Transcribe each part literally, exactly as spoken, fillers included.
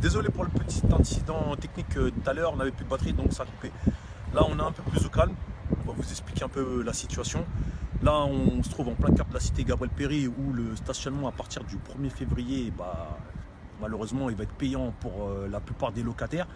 Désolé pour le petit incident technique tout à l'heure, on n'avait plus de batterie donc ça a coupé. Là on est un peu plus au calme, on va vous expliquer un peu la situation. Là on se trouve en plein cœur de la cité Gabriel Péri où le stationnement à partir du premier février, bah, malheureusement il va être payant pour euh, la plupart des locataires.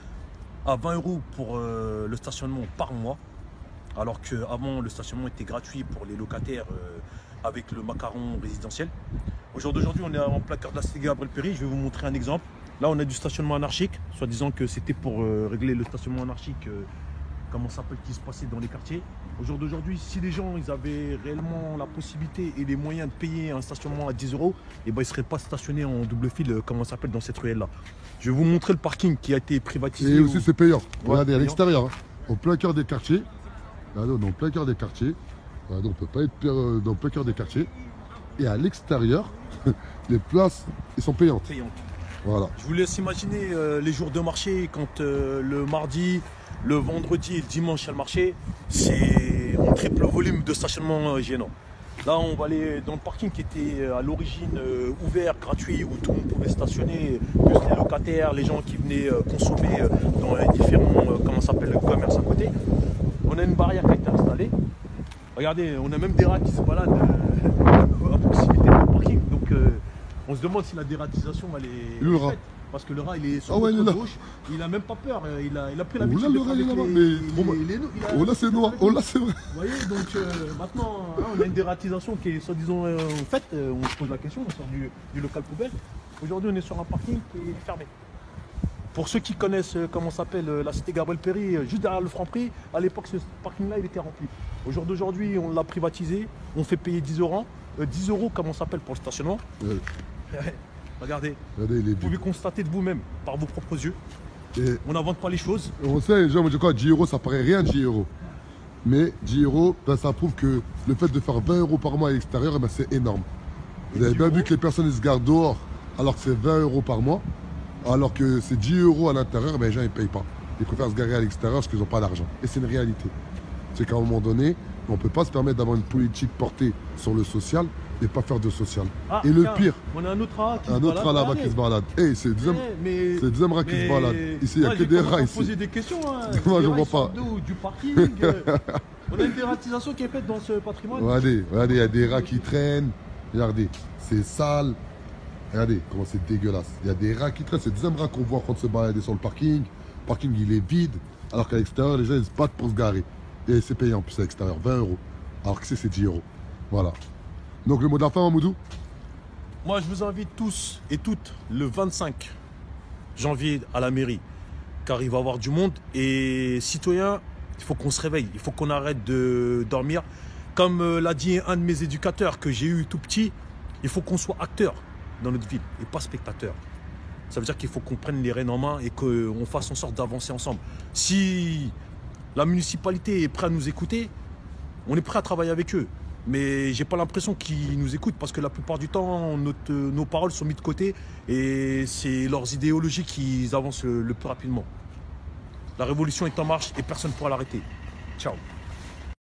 À vingt euros pour euh, le stationnement par mois. Alors qu'avant le stationnement était gratuit pour les locataires euh, avec le macaron résidentiel. Au jour d'aujourd'hui on est en plein cœur de la cité Gabriel Péri, je vais vous montrer un exemple. Là, on a du stationnement anarchique, soit disant que c'était pour euh, régler le stationnement anarchique, euh, comment ça s'appelle, qui se passait dans les quartiers. Au jour d'aujourd'hui, si les gens ils avaient réellement la possibilité et les moyens de payer un stationnement à dix euros, et ben, ils ne seraient pas stationnés en double fil, euh, comment ça s'appelle, dans cette ruelle-là. Je vais vous montrer le parking qui a été privatisé. Et aussi, c'est payant. Ouais, regardez, payant. à l'extérieur, hein, au plein cœur des quartiers. Regardez, on est en plein cœur des quartiers. Regardez, on ne peut pas être euh, dans le plein cœur des quartiers. Et à l'extérieur, les places, ils sont payantes. Payantes. Voilà. Je vous laisse imaginer euh, les jours de marché quand euh, le mardi, le vendredi et le dimanche il y a le marché, c'est un triple volume de stationnement euh, gênant. Là on va aller dans le parking qui était euh, à l'origine euh, ouvert, gratuit, où tout le monde pouvait stationner, plus les locataires, les gens qui venaient euh, consommer euh, dans les différents euh, comment ça s'appelle, commerces à côté. On a une barrière qui a été installée. Regardez, on a même des rats qui se baladent euh, à proximité du parking. Donc, euh, on se demande si la dératisation elle est Le rat. faite. Parce que le rat il est sur Ah ouais, le il est là. gauche, il a même pas peur, il a, il a pris Oh l'habitude là, de le faire rat, il est avec là-bas, les- mais trop les- les- il a- Oh là, c'est noir. Oh là, c'est vrai. Vous voyez, donc euh, maintenant, hein, on a une dératisation qui est soi-disant euh, faite, euh, on se pose la question, on sort du, du local poubelle. Aujourd'hui, on est sur un parking qui est fermé. Pour ceux qui connaissent euh, comment s'appelle euh, la cité Gabriel Péri, euh, juste derrière le Franprix, à l'époque, ce parking-là, il était rempli. Au jour d'aujourd'hui, on l'a privatisé, on fait payer dix euros, euh, dix euros, comment ça s'appelle, pour le stationnement. Ouais. Regardez, Regardez, il est vous pouvez vide. constater de vous-même, par vos propres yeux. Et On n'invente pas les choses. on sait, les gens me disent quoi, dix euros, ça paraît rien, dix euros. Mais dix euros, ben, ça prouve que le fait de faire vingt euros par mois à l'extérieur, eh ben, c'est énorme. Vous avez bien vu que les personnes ils se gardent dehors alors que c'est vingt euros par mois, alors que c'est dix euros à l'intérieur, ben, les gens ne payent pas. Ils préfèrent se garer à l'extérieur parce qu'ils n'ont pas d'argent. Et c'est une réalité. C'est qu'à un moment donné, on ne peut pas se permettre d'avoir une politique portée sur le social et pas faire de social. Ah, et le tiens, pire, on a un autre rat qui se un autre balade, rat là-bas regardez. qui se balade. Hey, c'est le deuxième, Ouais, mais- c'est le deuxième rat qui mais- se balade. Ici, il n'y a Moi, que j'ai des commencé rats à ici. poser des questions. Hein. Moi, Les je rats, vois ils sortent pas. d'où? Du parking. euh, on a une dératisation qui est faite dans ce patrimoine. Regardez, regardez, il y a des rats qui traînent. Regardez, c'est sale. Regardez comment c'est dégueulasse. Il y a des rats qui traînent. C'est le deuxième rat qu'on voit en train de se balader sur le parking. Le parking, il est vide. Alors qu'à l'extérieur, les gens, ils se battent pour se garer. Et c'est payé en plus à l'extérieur, vingt euros. Alors que c'est c'est dix euros. Voilà. Donc le mot de la fin, Mamoudou? Moi, je vous invite tous et toutes le vingt-cinq janvier à la mairie, car il va y avoir du monde. Et citoyens, il faut qu'on se réveille, il faut qu'on arrête de dormir. Comme euh, l'a dit un de mes éducateurs que j'ai eu tout petit, il faut qu'on soit acteur dans notre ville et pas spectateur. Ça veut dire qu'il faut qu'on prenne les rênes en main et qu'on fasse en sorte d'avancer ensemble. Si la municipalité est prête à nous écouter, on est prêt à travailler avec eux. Mais j'ai pas l'impression qu'ils nous écoutent parce que la plupart du temps, notre, nos paroles sont mises de côté et c'est leurs idéologies qui avancent le, le plus rapidement. La révolution est en marche et personne ne pourra l'arrêter. Ciao.